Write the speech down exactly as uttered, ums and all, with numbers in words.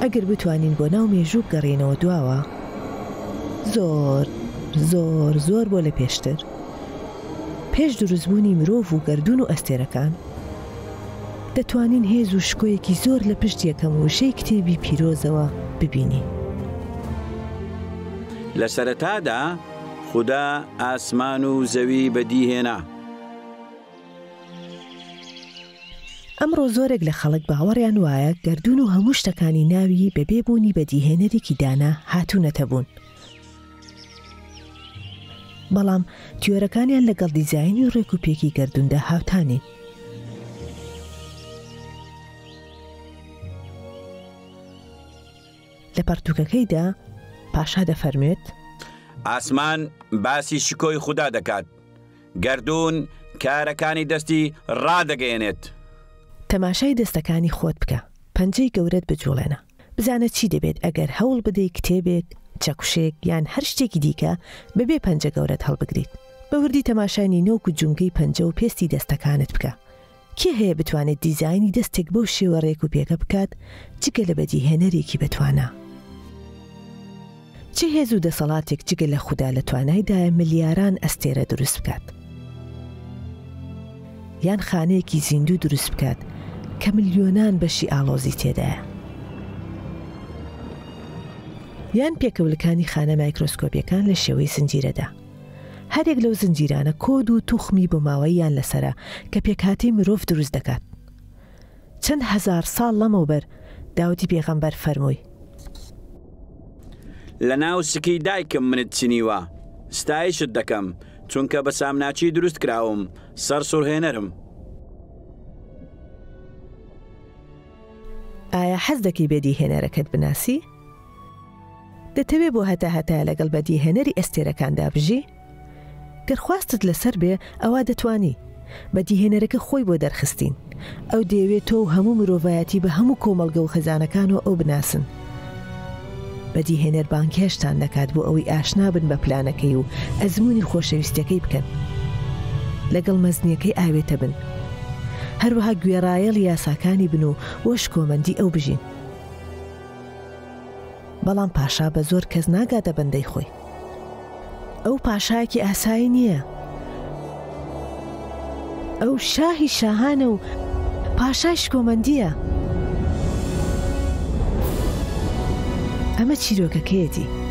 ئەگەر بتوانین بۆ ناو مێژوو بگەڕێنەوە دواوە زۆر زۆر زۆر بۆ لە پێشتر پێش دروستبوونی مرۆڤ و گەردون و ئەستێرەکان دەتوانین هێز و شکۆیەکی زۆر لە پشت یەکەم وشەی کتێبی پیرۆزەوە ببینی. لە سەرەتادا خوددا ئاسمان و زەوی بەدیهێنا. ئەمڕۆ زۆرێک لە خەڵک باوەڕیان وایە گەردون و هەموو شتەکانی ناوی بەبێبوونی بەدیهێنەرێکی دانا هاتوونەتە بوون. بەڵام تیۆرەکانیان لەگەڵ دیزاینی و ڕێکوپێکی گەردوندا هاوتانین. لە پەرتووکەکەیدا پاشا دەفەرمێت ئاسمان باسی شکۆی خوددا دەکات، گەردون کارەکانی دەستی ڕادەگەیەنێت. تەماشای دەستەکانی خۆت بکە، پەنجەی گەورەت بجوڵێنە، بزانە چی دەبێت ئەگەر هەوڵ بدەی کتێبێک، چەکوشێک یان هەر شتێکی دیکە بەبێ پەنجە گەورەت هەڵبگریت. بە وردی تەماشای نینۆک و جونگەی پەنجە و پێستی دەستەکانت بکە. کێ هەیە بتوانێت دیزاینی دەستێک بەو شێوە ڕێک و پێکە بکات جگە لە بەدیهێنەرێکی بتوانە؟ چه هێز و دەسەڵاتێک جگە لە خوددا لە توانایدایە ملیاران ئەستێرە دروست بکات یان خانەیەکی زیندوو دروست بکات کە ملیۆنان بەشی ئاڵۆزی تێدایە، یان پێکەوڵەکانی خانە مایکرۆسکۆپیەکان لە شێوەی زنجیرەدا. هەرێک لەو زنجیرانە کۆد و توخمی بۆماوەییان لەسرە کە پێکهاتی مرۆڤ دروست دەکات. چەند هەزار ساڵ لەمەوبەر داوتی پێغەمبەر فەرمووی لە ناو سکی دایکم منت چنیوە، ستایشت دەکەم چونکە بە سامناچی دروست کراوم، سەر سوڕهێنەرم. ئایا حەز دەکەی بەدیهێنەرەکەت بناسی؟ دەتەوێت بۆ هەتا هەتا لەگەڵ بەدیهێنەری ئەستێرەکاندا بژی؟ گەرخواستت لەسەر بێ ئەوا دەتوانی. بەدیهێنەرەکە خۆی بۆ دەرخستین، ئەو دەیەوێت تۆ و هەموو مرۆڤایەتی بە هەموو کۆمەڵگە و خەزانەکانەوە ئەو بناسن. بەدیهێنەر بانکێشتان دەکات بۆ ئەوەی ئاشنا بن بە پلانەکەی و ئەزمموی خۆشەویستەکەی بکەن، لەگەڵ مەزنیەکەی ئاوێتە بن، هەروەها گوێڕایەڵ یاساکانی بن و وەش کۆمەندی ئەو بژین. بەڵام پاشا بە زۆر کەس ناگاتە بەندەی خۆی. ئەو پاشایەکی ئاسایی نییە، ئەو شاهی شاهانە و پاشایش کۆمەندیە. ئەمە چیرۆکەکەیەتی